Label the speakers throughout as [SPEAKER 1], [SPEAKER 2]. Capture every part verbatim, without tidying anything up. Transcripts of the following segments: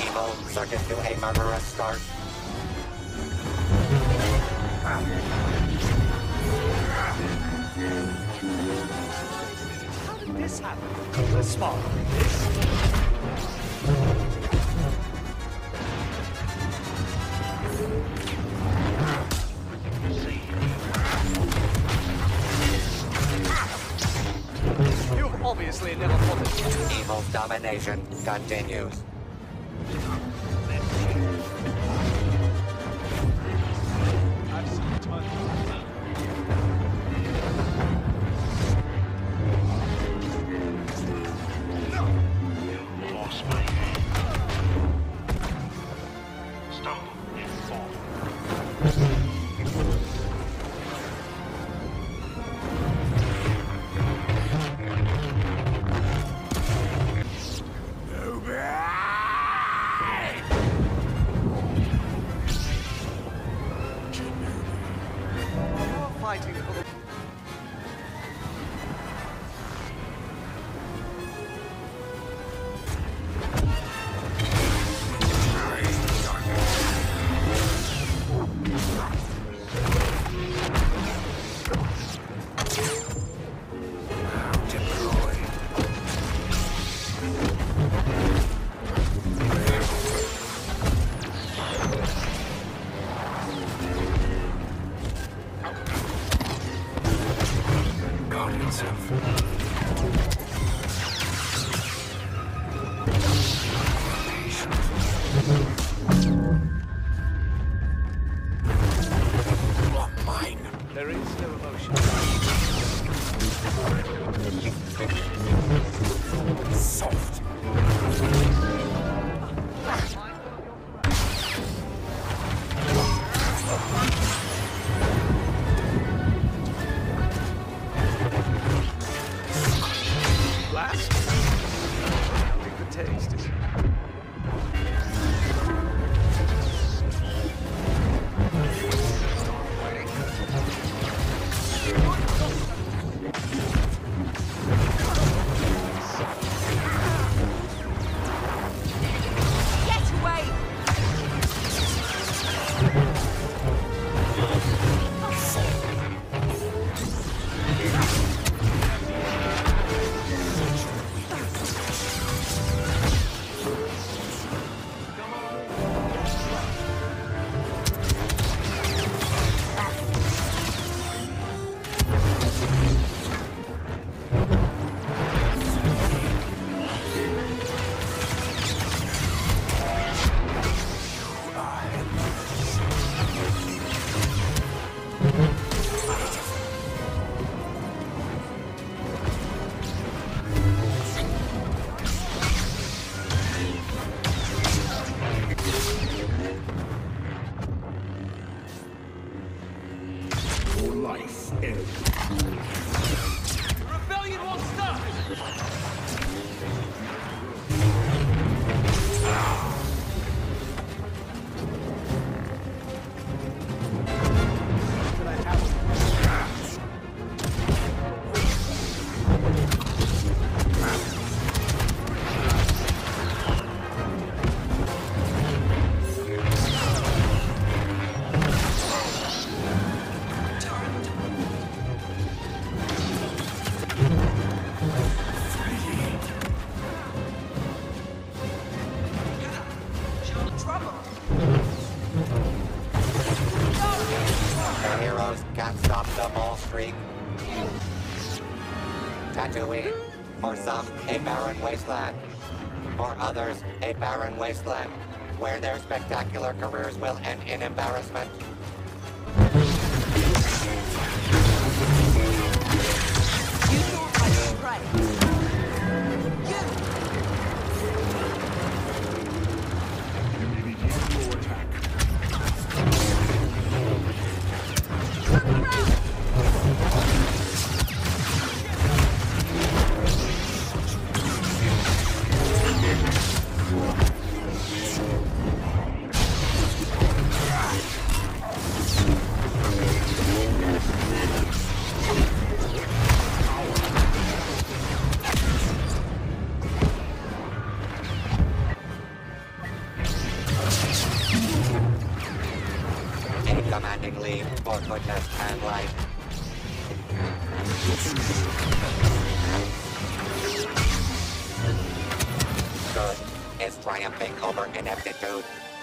[SPEAKER 1] Evil surges to a murderous start.
[SPEAKER 2] How did this happen? You're smarter than this. You've obviously never thought this.
[SPEAKER 1] Evil's domination continues.
[SPEAKER 2] I've seen tons of
[SPEAKER 3] Lost my head. Stumble and fall.
[SPEAKER 2] You're fighting for the. There is no emotion.
[SPEAKER 1] Soft.
[SPEAKER 2] Blast? Nothing but taste.
[SPEAKER 4] Get away!
[SPEAKER 5] Your life ends.
[SPEAKER 2] Rebellion won't stop! Could I have
[SPEAKER 1] The heroes can't stop the ball streak. Tatooine, for some, a barren wasteland. For others, a barren wasteland, where their spectacular careers will end in embarrassment.
[SPEAKER 4] You thought I was right. You!
[SPEAKER 5] Enemy begin your attack.
[SPEAKER 1] standing lean for goodness and light. Good is triumphing over ineptitude.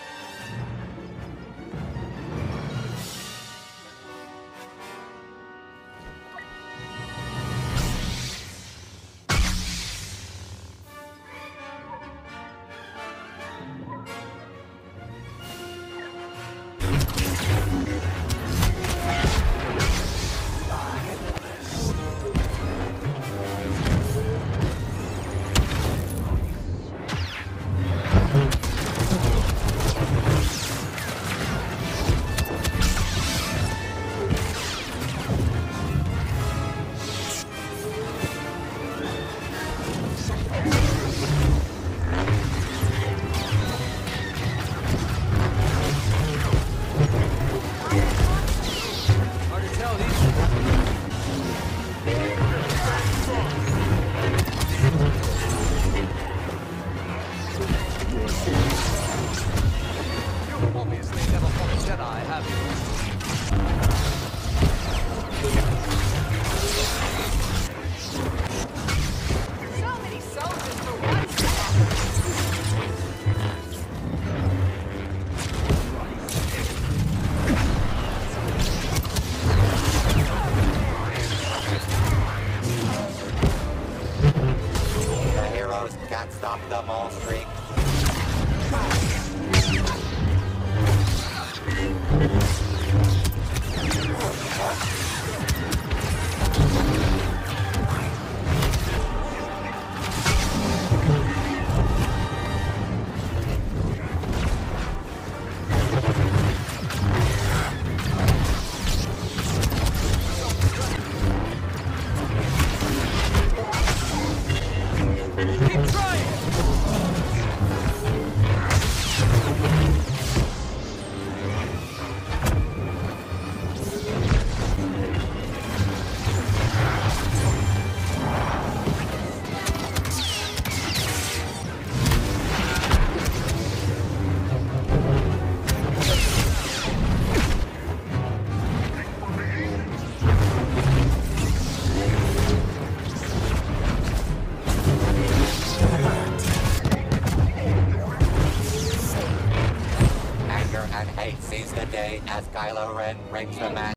[SPEAKER 2] Obviously never fought a Jedi, have you?
[SPEAKER 4] So many soldiers for one step.
[SPEAKER 1] The heroes can't stop the mole streak.
[SPEAKER 2] Keep trying!
[SPEAKER 1] Anger and hate seize the day as Kylo Ren rings the match.